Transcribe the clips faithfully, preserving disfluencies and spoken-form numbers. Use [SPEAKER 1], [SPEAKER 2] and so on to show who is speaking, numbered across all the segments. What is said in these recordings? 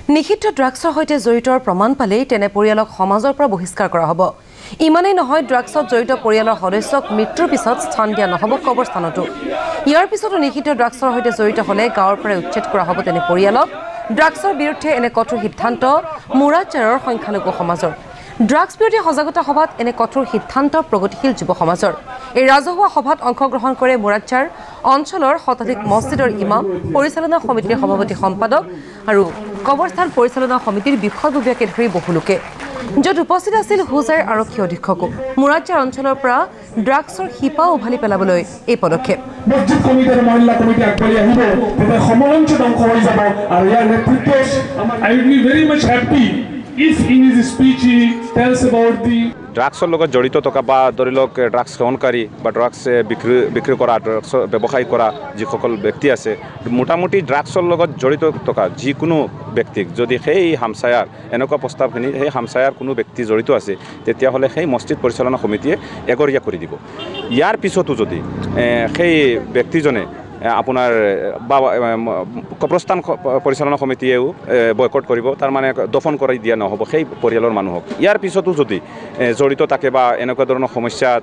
[SPEAKER 1] নিষিদ্ধ ড্ৰাগছৰ সৈতে জড়িতৰ প্ৰমাণ পালেই তেনে পৰিয়ালক সমাজৰ পৰা বহিষ্কাৰ কৰা হ'ব। ইমানেই নহয়, ড্ৰাগছত জড়িত পৰিয়ালৰ সদস্যক মৃত্যুৰ পিছত স্থান দিয়া নহ'ব কবৰস্থানতো। ইয়াৰ পিছতো নিষিদ্ধ ড্ৰাগছৰ সৈতে জড়িত হ'লে গাঁৱৰ পৰা উচ্ছেদ কৰা হ'ব তেনে পৰিয়ালক। ড্ৰাগছৰ বিৰুদ্ধে এনে কঠোৰ সিদ্ধান্ত মুৰাদজাৰৰ সংখ্যালঘু সমাজৰ। ড্ৰাগছ বিৰোধী সজাগতা সভাত এনে কঠোৰ সিদ্ধান্ত প্ৰগতিশীল যুৱ সমাজৰ। এই ৰাজহুৱা সভাত অংশগ্ৰহণ কৰে মুৰাদজাৰ অঞ্চলৰ শতাধিক মছজিদৰ ইমাম, পৰিচালনা সমিতিৰ সভাপতি সম্পাদক আৰু কবৰস্থান পৰিচালনা সমিতিৰ বিষয়ববীয়াকে ধৰি বহু লোকে, য'ত উপস্থিত আছিল হোজাইৰ আৰক্ষী অধীক্ষকো। মুৰাদজাৰ অঞ্চলৰ পৰা ড্ৰাগছৰ শিপা উভালি পেলাবলৈ এই পদক্ষেপ।
[SPEAKER 2] মছজিদ কমিটি আৰু মহিলা কমিটি আগবাঢ়ি আহিব, তেতিয়া সমালোচনা অংশ হৈ যাব আৰু ইয়াৰ নেতৃত্বত I will be very much happy if in his speech he tells about the
[SPEAKER 3] ড্ৰাগছৰ লগত জড়িত থকা বা ধৰি লওক ড্ৰাগছ সেৱনকাৰী বা ড্ৰাগছ বিক্ৰী বিক্ৰী কৰা ড্ৰাগছ ব্যৱসায় কৰা যিসকল ব্যক্তি আছে, মোটামুটি ড্ৰাগছৰ লগত জড়িত থকা যিকোনো ব্যক্তিক যদি সেই হামচায়াৰ এনেকুৱা প্ৰস্তাৱখিনি সেই হামচায়াৰ কোনো ব্যক্তি জড়িত আছে, তেতিয়াহ'লে সেই মছজিদ পৰিচালনা সমিতিয়ে এগৰীয়া কৰি দিব। ইয়াৰ পিছতো যদি সেই ব্যক্তিজনে আপোনাৰ বা কবৰস্থান পৰিচালনা সমিতিয়েও বয়কট কৰিব, তাৰমানে দফন কৰি দিয়া নহ'ব সেই পৰিয়ালৰ মানুহক। ইয়াৰ পিছতো যদি জড়িত থাকে বা এনেকুৱা ধৰণৰ সমস্যাত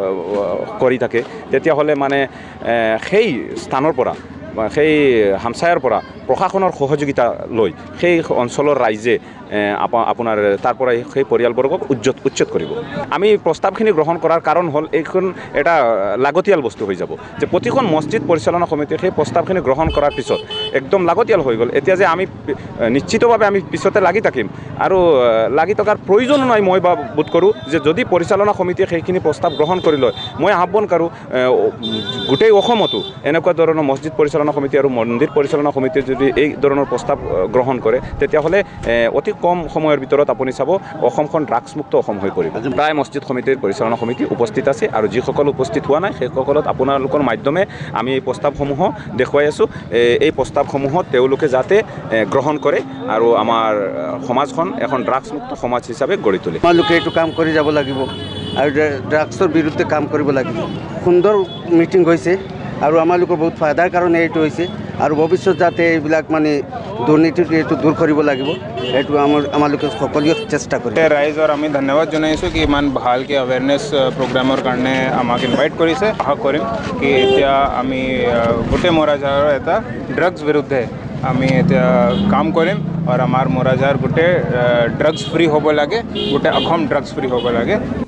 [SPEAKER 3] কৰি থাকে, তেতিয়াহ'লে মানে সেই স্থানৰ পৰা সেই হামচায়াৰ পৰা প্ৰশাসনৰ সহযোগিতা লৈ সেই অঞ্চলৰ ৰাইজে আপোনাৰ তাৰ পৰাই সেই পৰিয়ালবৰ্গক উচ্ছেদ উচ্ছেদ কৰিব। আমি প্ৰস্তাৱখিনি গ্ৰহণ কৰাৰ কাৰণ হ'ল এইখন এটা লাগতিয়াল বস্তু হৈ যাব যে প্ৰতিখন মছজিদ পৰিচালনা সমিতিয়ে সেই প্ৰস্তাৱখিনি গ্ৰহণ কৰাৰ পিছত একদম লাগতিয়াল হৈ গ'ল। এতিয়া যে আমি নিশ্চিতভাৱে আমি পিছতে লাগি থাকিম আৰু লাগি থকাৰ প্ৰয়োজন নাই, মই বা বোধ কৰোঁ যে যদি পৰিচালনা সমিতিয়ে সেইখিনি প্ৰস্তাৱ গ্ৰহণ কৰি লয়, মই আহ্বান কৰোঁ গোটেই অসমতো এনেকুৱা ধৰণৰ মছজিদ পৰিচালনা সমিতি আৰু মন্দিৰ পৰিচালনা সমিতিয়ে যদি এই ধৰণৰ প্ৰস্তাৱ গ্ৰহণ কৰে, তেতিয়াহ'লে অতি কম সময়ৰ ভিতৰত আপুনি চাব অসমখন ড্ৰাগছমুক্ত অসম হৈ পৰিব। প্ৰায় মছজিদ সমিতিৰ পৰিচালনা সমিতি উপস্থিত আছে আৰু যিসকল উপস্থিত হোৱা নাই সেইসকলত আপোনালোকৰ মাধ্যমে আমি এই প্ৰস্তাৱসমূহ দেখুৱাই আছোঁ। এই প্ৰস্তাৱসমূহত তেওঁলোকে যাতে গ্ৰহণ কৰে আৰু আমাৰ সমাজখন এখন ড্ৰাগছমুক্ত সমাজ হিচাপে গঢ়ি তোলে।
[SPEAKER 4] আমালোকে এইটো কাম কৰি যাব লাগিব আৰু ড্ৰাগছৰ বিৰুদ্ধে কাম কৰিব লাগিব। সুন্দৰ মিটিং হৈছে আৰু আমালোকৰ বহুত ফাইদাৰ কাৰণে এইটো হৈছে আৰু ভৱিষ্যত যাতে এইবিলাক মানে দুৰ্নীতিটো এইটো দূৰ কৰিব লাগিব, এইটো আমাৰ আমালোকে সকলোৱে চেষ্টা কৰিম।
[SPEAKER 5] ৰাইজৰ আমি ধন্যবাদ জনাইছোঁ কি ইমান ভালকৈ এৱেৰনেছ প্ৰগ্ৰামৰ কাৰণে আমাক ইনভাইট কৰিছে। আশা কৰিম কি এতিয়া আমি গোটেই মুৰাদজাৰৰ এটা ড্ৰাগছ বিৰুদ্ধে আমি এতিয়া কাম কৰিম আৰু আমাৰ মুৰাদজাৰ গোটেই ড্ৰাগছ ফ্ৰী হ'ব লাগে, গোটেই অসম ড্ৰাগছ ফ্ৰী হ'ব লাগে।